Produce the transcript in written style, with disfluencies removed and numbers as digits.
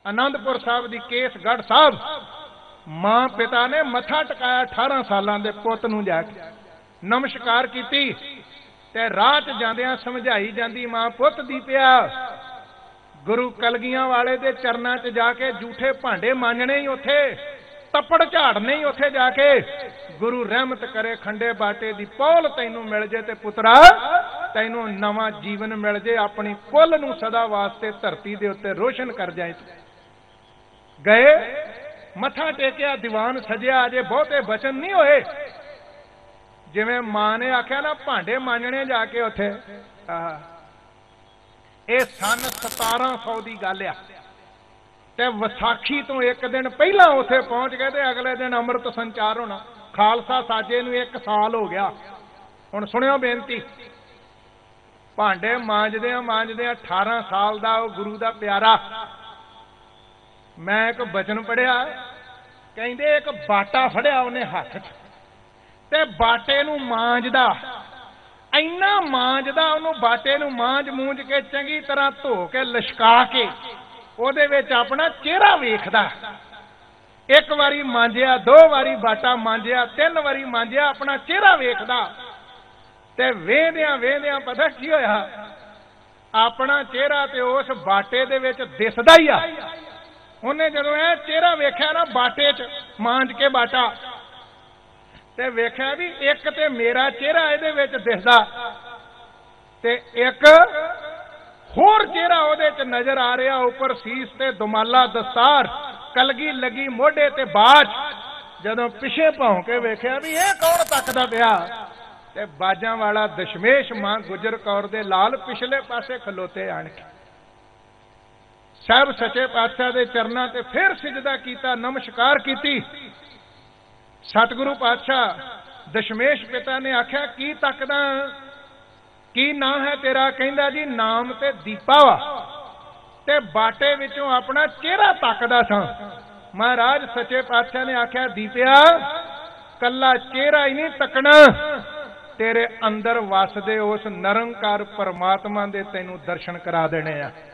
आनंदपुर साहब की केसगढ़ साहब मां पिता ने मथा टकाया 18 सालों के पुत नूं जाके नमस्कार की ते राह च जांदियां समझाई जांदी मां पुत दी पिया गुरु कलगियां वाले दे चरनां च जाके जूठे भांडे मांजने ही उथे तपड़ झाड़ने ही उथे जाके गुरु रहमत करे खंडे बाटे दी पौल तैनूं मिल जे ते पुत्रा तैनूं नवां जीवन मिल जे अपनी कुल नूं सदा वास्ते धरती दे उत्ते रोशन कर जाए। गए मथा टेकिया दीवान सजिया अजे बहुते बचन नहीं होए जिवें मां ने आख्या ना भांडे मांजने जाके उथे ये सन 1700 की गल आ ते विसाखी तो एक दिन पहला उथे पहुंच गए ते अगले दिन अमृत संचार होना खालसा साजे नूं 1 साल हो गया। हुण सुनियो बेनती भांडे मांजदे 18 साल का गुरु का प्यारा मैं एक बचन पढ़िया कहंदे एक बाटा फड़िया उन्हें हाथ च ते बाटे नूं मांजदा इन्ना मांजदा उन्होंने बाटे नूं मांज मूंज के चंगी तरह धो के लिशका के ਉਹਦੇ ਵਿੱਚ अपना चेहरा वेखदा। एक वारी मांजिया 2 वारी बाटा मांजिया 3 वारी मांजिया अपना चेहरा वेखदा ते वेंदियां वेंदियां पता की होया अपना चेहरा ते उस बाटे दे विच दिसदा ही आ। उन्हें जदों यह चेहरा वेख्या ना बाटे च मांज के बाटा ते वेख्या भी एक ते मेरा चेहरा इहदे विच दिसदा ते एक होर चेहरा उहदे च नजर आ रहा उपर सीस ते दुमाला दस्तार कलगी लगी मोढे ते बाज जदों पिछे भौं के वेख्या भी यह कौन तकदा पिया ते बाजां वाला दशमेश मां गुजर कौर दे लाल पिछले पासे खलोते आण के साहब सचे पातशाह दे चरनां ते फिर सिजदा कीता नमस्कार कीती। सतगुरु पातशाह दशमेश पिता ने आख्या की तकदा की नाम है तेरा कहंदा जी नाम ते दीपा वा ते बाटे विचों अपना चेहरा तकदा सा। महाराज सचे पातशाह ने आख्या दीपिया कला चेहरा ही नहीं तकना तेरे अंदर वसदे उस निरंकार परमात्मा दे तैनूं दर्शन करा देने आ।